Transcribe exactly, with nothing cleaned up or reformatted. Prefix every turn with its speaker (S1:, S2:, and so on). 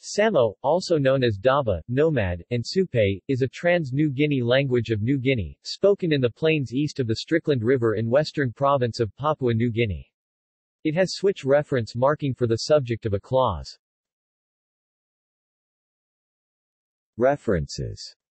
S1: Samo, also known as Daba, Nomad, and Supe, is a trans-New Guinea language of New Guinea, spoken in the plains east of the Strickland River in western province of Papua New Guinea. It has switch reference marking for the subject of a clause. References